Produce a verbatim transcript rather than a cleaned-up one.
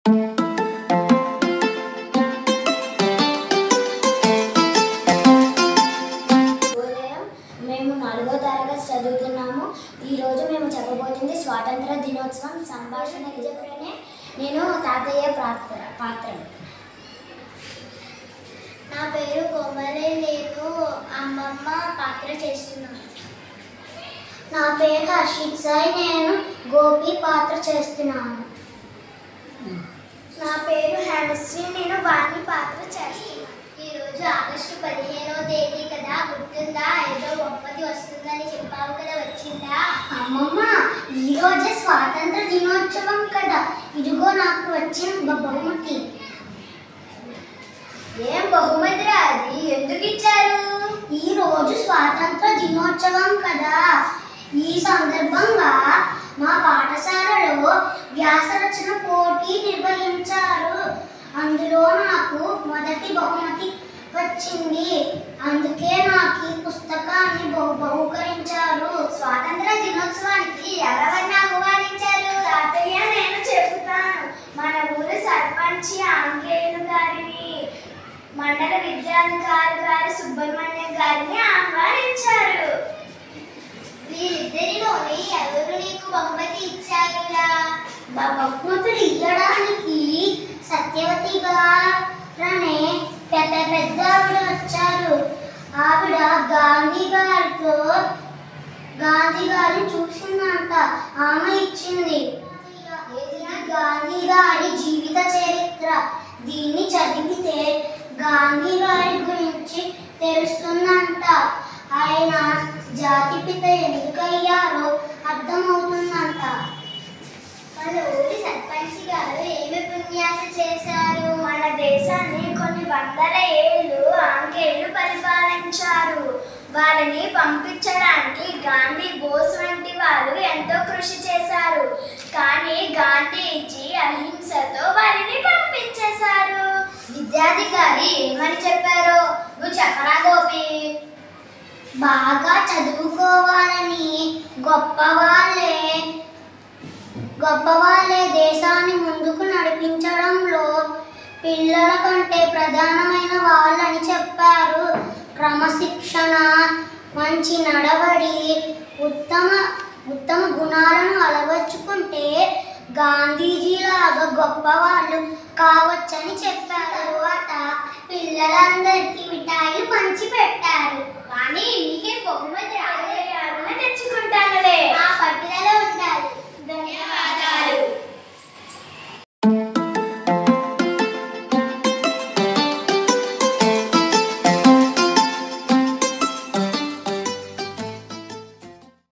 మేము నాలుగో తరగతి చదువుతున్నాము. ఈరోజు మేము చెప్పబోతుంది స్వాతంత్ర దినోత్సవం సంభాషణ నిజప్రనే నేను తాతయ్య పాత్ర పాత్రను నా పేరు కోమలి, నేను అమ్మమ్మ పాత్ర చేస్తున్నాను. నా పేరు హర్షిత్ సాయి, నేను గోపి పాత్ర చేస్తున్నాను. నా పేరు హేమశ్రీ, నేను వాణి పాత్ర చేస్తున్నాను. ఈరోజు ఆగస్టు పదిహేనవ తేదీ కదా, గుర్తుందా? ఏదో గొప్పది వస్తుందని చెప్పావు కదా, వచ్చిందా? అమ్మమ్మ, ఈరోజే స్వాతంత్ర దినోత్సవం కదా, ఇదిగో నాకు వచ్చిన బహుమతి. ఏం బహుమతిరా అది? ఎందుకు ఇచ్చారు? ఈరోజు స్వాతంత్ర దినోత్సవం కదా, ఈ సందర్భంగా మా పాఠశాలలో వ్యాసరచన పోటీ నిర్వహించారు. అందులో నాకు మొదటి బహుమతి వచ్చింది. అందుకే నాకు ఈ పుస్తకాన్ని బహు బహుకరించారు. స్వాతంత్ర దినోత్సవానికి ఎవరెవరిని ఆహ్వానించారు? తాతయ్య, నేను చెబుతాను. మన ఊరు సర్పంచి ఆంగేయులు గారిని, మండల విద్యాధికారి గారి సుబ్రహ్మణ్యం గారిని ఆహ్వానించారు. వీరిద్దరిలోని ఎవరు నీకు బహుమతి ఇచ్చారురా? బహుమతులు ఇవ్వడానికి సత్యవతి గారనే పెద్ద పెద్ద ఆవిడ వచ్చారు. ఆవిడ గాంధీ గారితో గాంధీ గారిని చూసిందంట, ఆమె ఇచ్చింది. గాంధీ గారి జీవిత చరిత్ర. దీన్ని చదివితే గాంధీ గారి గురించి తెలుస్తుందంట. ఆయన జాతిపిత ఎందుకయ్యారో అర్థమవుతుందంట. మన ఊరి సర్పంచ్ గారు ఏమి పుణ్యాస చేశారు? మన దేశాన్ని కొన్ని వందల ఏళ్ళు ఆంగ్లేయులు పరిపాలించారు. వారిని పంపించడానికి గాంధీ, బోస్ వంటి వాళ్ళు ఎంతో కృషి చేశారు. కానీ గాంధీజీ అహింసతో వారిని పంపించేశారు. విద్యాధికారి ఏమని చెప్పారో నువ్వు చెప్పరా గోపి? బాగా చదువుకోవాలని గొప్పవాళ్ళే గొప్పవాళ్ళే దేశాన్ని ముందుకు నడిపించడంలో పిల్లల కంటే ప్రధానమైన వాళ్ళని చెప్పారు. క్రమశిక్షణ, మంచి నడవడి, ఉత్తమ ఉత్తమ గుణాలను అలవర్చుకుంటే గాంధీజీలాగా గొప్పవాళ్ళు కావచ్చని చెప్పారు. తరువాత పిల్లలందరికీ మిఠాయిలు పంచి పెట్టారు. కానీ నీకే బహుమతి రాలేదు.